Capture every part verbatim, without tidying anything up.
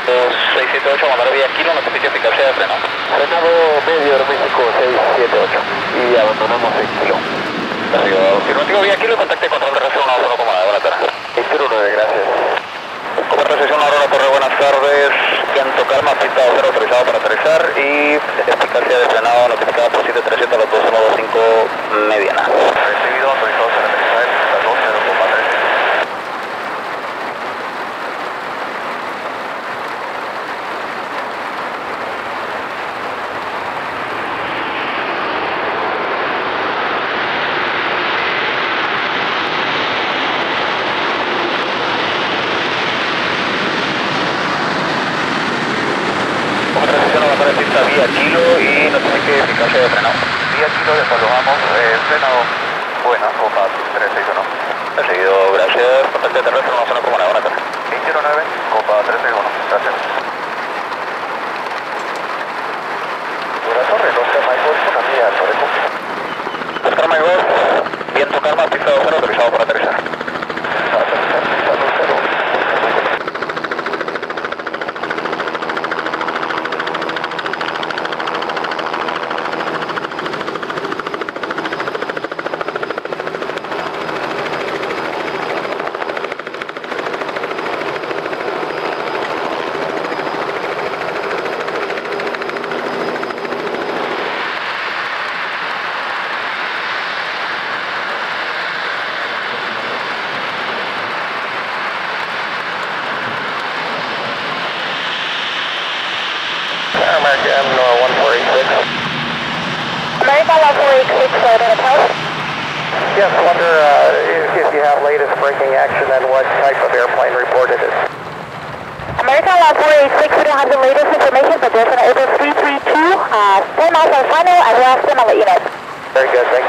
seis siete ocho, mandar vía kilo, notifique eficacia de freno. Frenado medio México seis siete ocho y abandonamos seis kilo. Afirmativo vía kilo, contacte control de reacción uno cero comandante, buenas tardes. seis cero nueve, gracias. Cobertura sesión Aurora Torre, buenas tardes. Viento calma, pista cero autorizado para aterrizar y eficacia de frenado notificada por siete tres siete a las dos uno dos cinco mediana. Recibido, autorizado para aterrizar, pista dos cero tres siete. Pista vía kilo y notifique eficacia de frenado. Vía kilo, desalojamos, eh, frenado, buena, copa tres seis uno. Recibido, gracias. Contacte terrestre, una zona comuna, buenas tardes. seis cero nueve, copa tres seis uno, gracias. Buenas torres, Oscar Mike Golf, una milla, Torre Cúpula. Oscar Mike Golf, viento calma, pista dos cero autorizado para aterrizar. Aterrizar, pista dos cero, Oscar Mike Golf. American uh, one four eight six. American one four eight six, uh, data post. Yes, wonder uh, if, if you have latest breaking action and what type of airplane report it is. American one four eight six, we don't have the latest information, but there's an Airbus three three two, uh, ten miles on final, and we'll ask them, I'll let you know. Very good, thanks.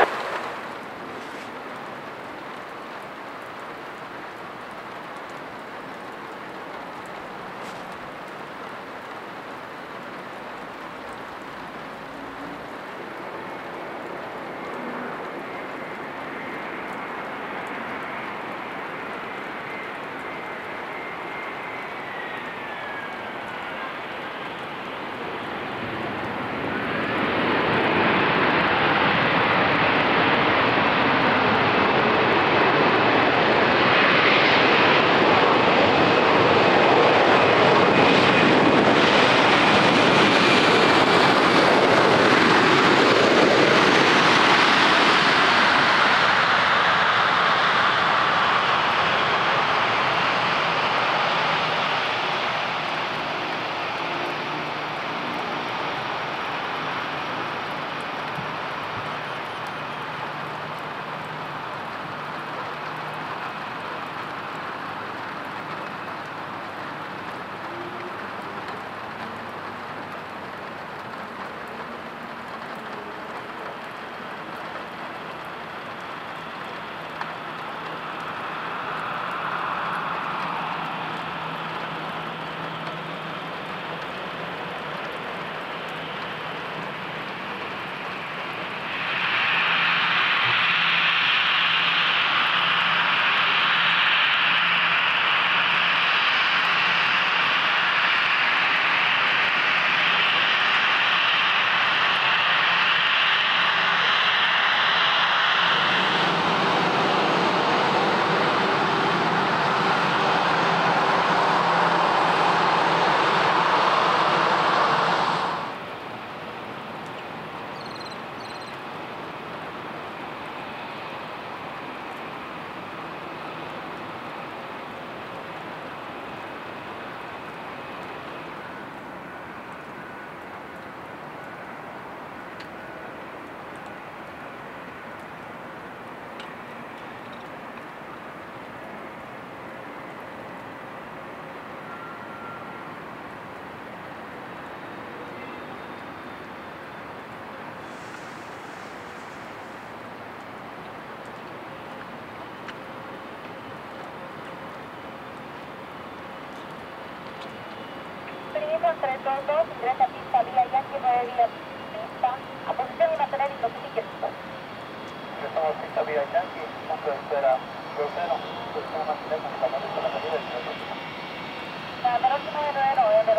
tres dos dos, ingresa a pista vía Yankee nueve vía pista, a posición y mantener y notifique el piso. Ingresamos a pista vía Yankee, punto de espera, Grosero, posición a mantener con la salida del piloto. Menor nueve nueve nueve,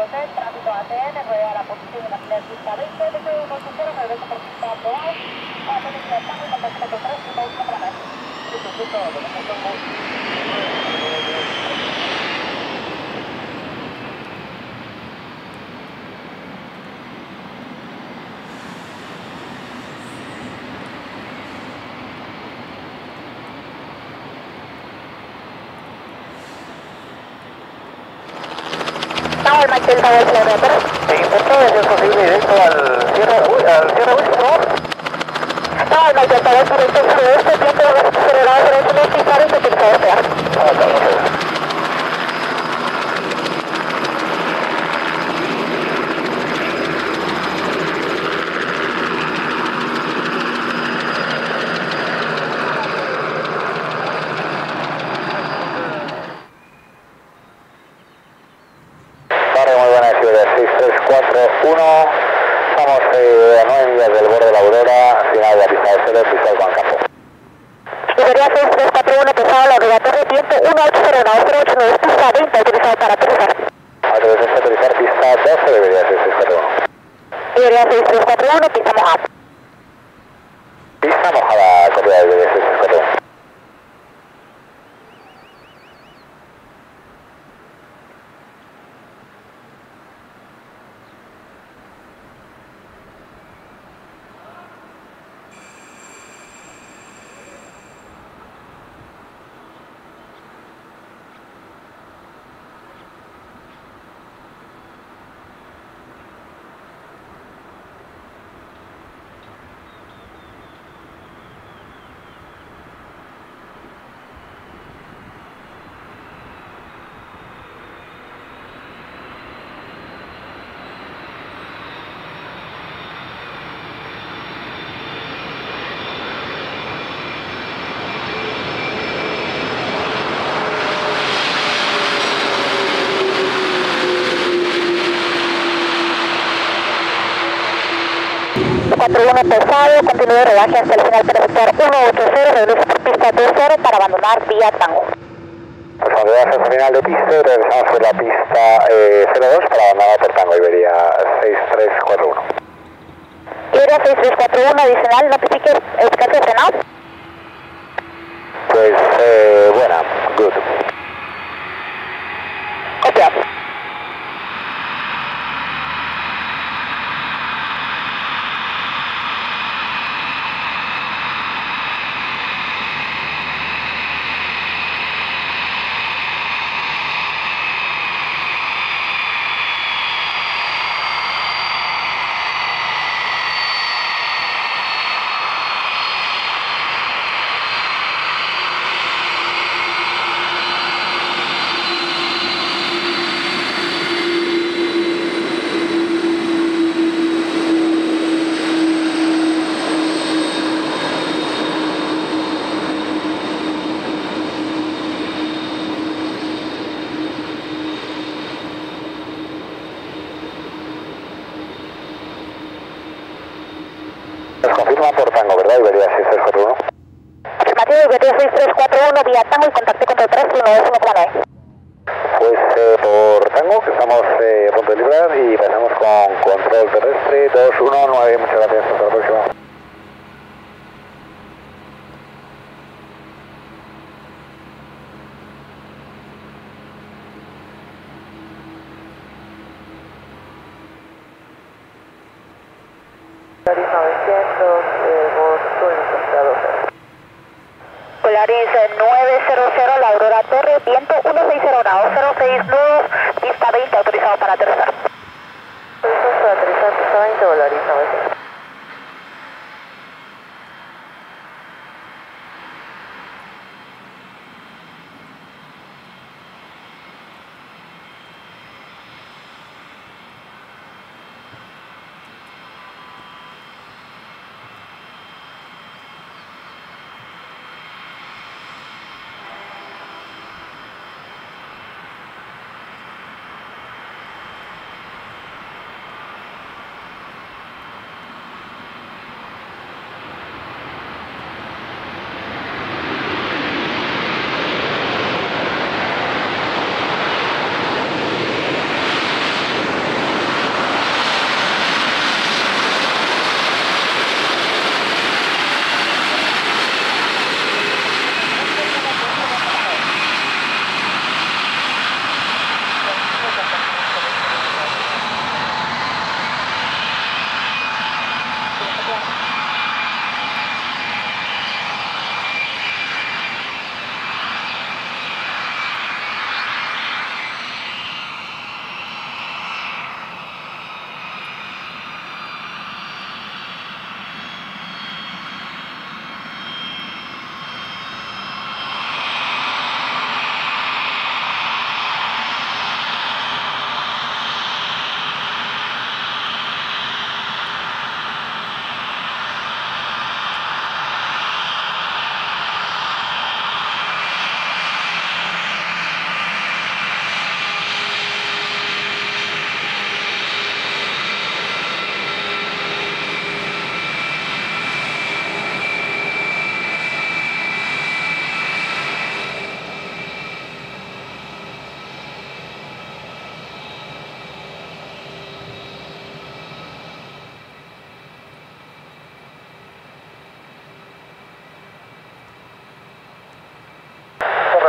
seis, tráfico A T N, rueda a la posición de la fila de pista veinte, T C uno ocho cero, regresa por pista dos, a la velocidad tango y contacto con tres, pista uno para más. Listo, listo, Tango el Mike Delta del Florida. Sí, intento de ser posible directo al Sierra, uy, al Sierra West, por favor. Tango el Mike Delta del directo suroeste, viento acelerado derecho, no pista veinte, pista doce. Ah, está bien. Muy buena, ciudad seis tres cuatro uno, estamos eh, a nueve millas del borde de la Aurora, final de la pista de cero, pista del Juan Campo. Iberia seis tres cuatro uno, pesado la obligatoria, viento uno ocho cero uno, cero ocho nueve, pista veinte, autorizado para aterrizar. Autorización para aterrizar pista doce de Iberia seis tres cuatro uno. Iberia seis tres cuatro uno, pista mojada. Pista mojada, corrida de Iberia seis tres cuatro uno. cuatro uno pesado, continúe de rodaje hasta el final para efectuar uno ocho cero, regresa por pista dos cero para abandonar vía Tango. Pues cuando veas el final de pista, regresamos por la pista eh, cero dos para abandonar por Tango Iberia seis tres cuatro uno. Iberia seis tres cuatro uno, adicional, notifique escape de frenado. Pues, eh, buena, good. Copiado. Nos confirma por Tango, ¿verdad? Iberia seis tres cuatro uno. Afirmativo, Iberia seis tres cuatro uno, vía Tango y contacte con tres uno dos uno nueve. Pues eh, por Tango, que estamos eh, a punto de librar y pasamos con control terrestre dos uno nueve. Muchas gracias, hasta la próxima. novecientos, eh, Boston, Estados Unidos. Polaris nueve cero cero, la Aurora Torre, viento uno seis cero uno, cero seis nudos, pista veinte, autorizado para aterrizar. Autorizado para aterrizar, pista veinte, Polaris novecientos.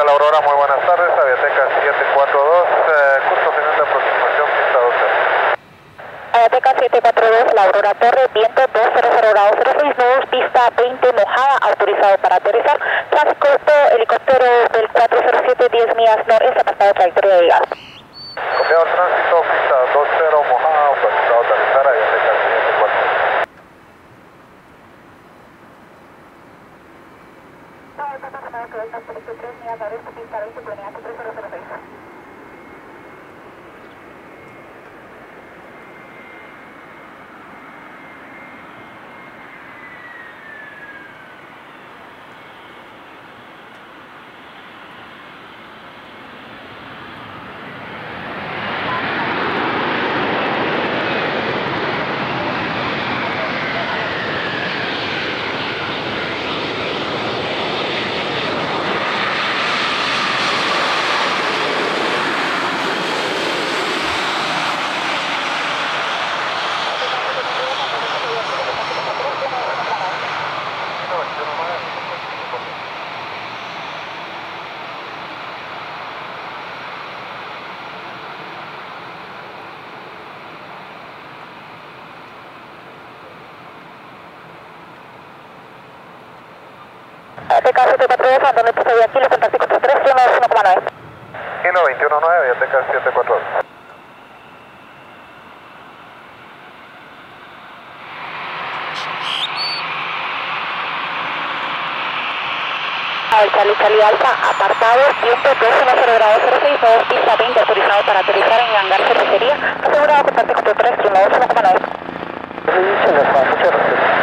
La Aurora, muy buenas tardes, Aviateca siete cuatro dos, eh, curso final de aproximación, pista doce. Aviateca siete cuatro dos, La Aurora Torre, viento doscientos grados cero seis nudos, pista veinte mojada, autorizado para aterrizar. Tráfico helicóptero del cuatro cero siete, diez millas noreste, apartado de trayectoria de llegada. Copiado el tránsito, pista veinte mojada, autorizado a aterrizar, Aviateca siete cuatro dos. Aviateca siete cuatro dos, Antonio Pisoy aquí, los contactos cuatro tres uno uno coma nueve. Kilo veintiuno nueve, Aviateca siete cuatro dos. El Charlie Charlie Alfa, apartado, viento doscientos grados cero seis, nudos, pista veinte, autorizado para aterrizar en hangar cervecería, asegurado contacto cuatro tres uno uno coma nueve. Muchas gracias.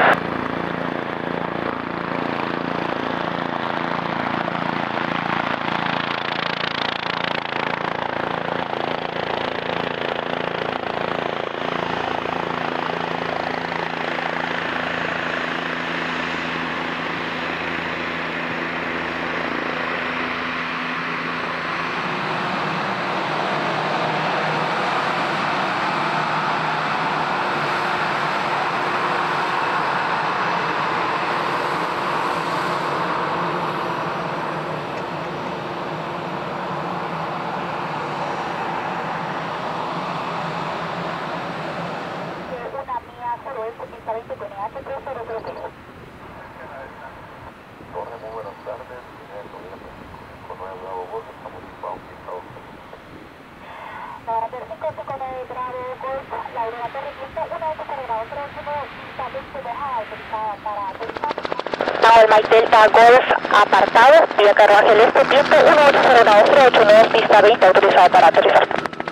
El Mike Delta Golf, apartado, vía carruaje del este, viento uno ocho cero grados cero ocho nudos, pista veinte, autorizado para aterrizar.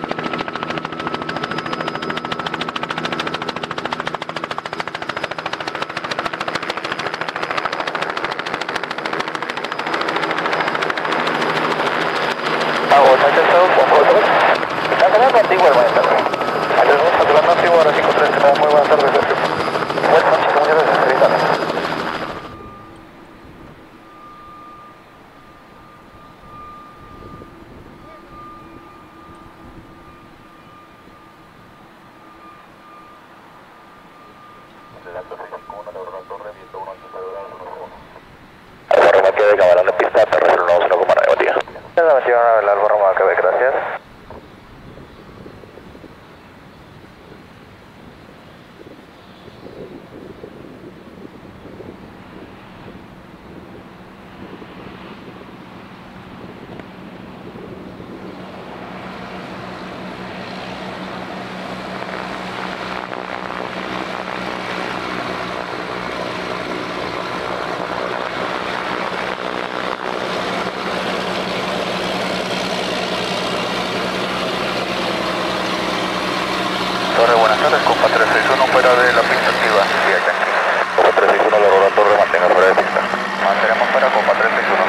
Contigo, buenas tardes. Adiós, hablando antiguo, ahora cinco tres, muy buenas tardes. Buenas noches, muchas gracias, feliz tarde. Alfa Romeo Quebec, cabalando en pista, terrestre uno uno coma nueve, buen día. La metieron a el Alfa Romeo Quebec, gracias. Torre, buenas tardes, Copa tres seis uno fuera de la pista activa, vía Yankee. Copa tres seis uno, La Aurora Torre, mantenga fuera de pista. Mantenemos fuera, Copa tres seis uno.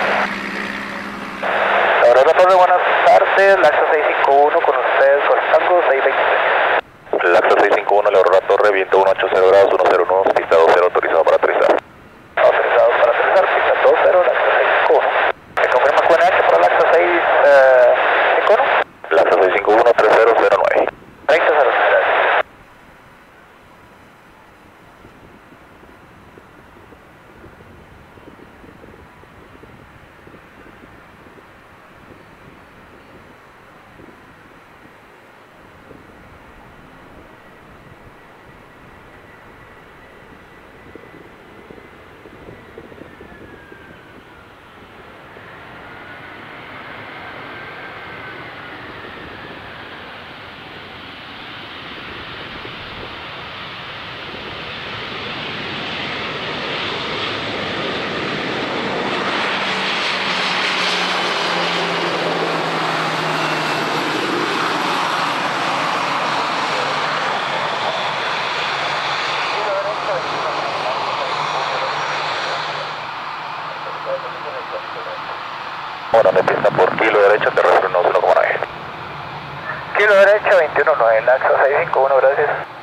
La Aurora Torre, buenas tardes, Laxa seis cinco uno con ustedes, Golfango seis veintiséis. Laxa seis cinco uno, La Aurora Torre, viento uno ocho cero grados uno cero nudos, pista dos cero, autorizado para aterrizar. Autorizado para aterrizar, pista dos cero, Laxa seis cinco uno. ¿Me confirma Q N H para Laxa seis cinco uno? Laxa seis cinco uno, tres cero cero nueve. treinta cero. Bueno, de pista por kilo derecho, terrestre uno uno coma nueve. Kilo derecho, veintiuno nueve, Naxo seiscientos cincuenta y uno, gracias.